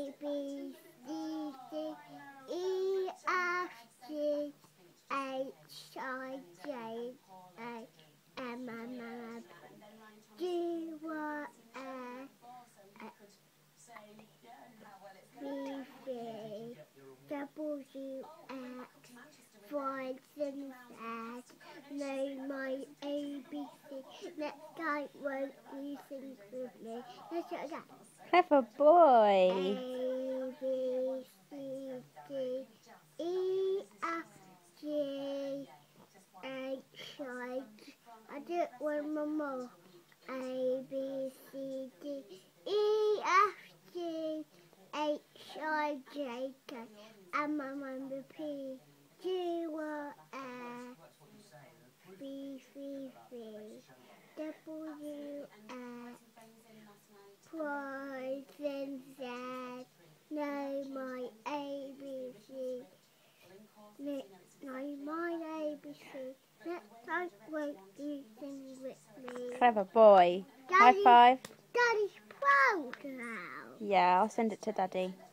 B, C, D, E, F, G, H, I, J, A, M, N, O, P, Y, V, V, W, X, Y, Z, know my ABC. Next time won't you sing with me? Let's do it again. Clever boy. A, B, C, D, E, F, G, H, I, J. I do it one more. A, B, C, D, E, F, G, H, I, J, K, M, N, O, P, Q, R, S, B, C, W, X, Y, Z, know my ABC. Know my ABC. Next time won't you sing with me? Clever boy. Daddy, High five. Daddy's proud now. Yeah, I'll send it to Daddy.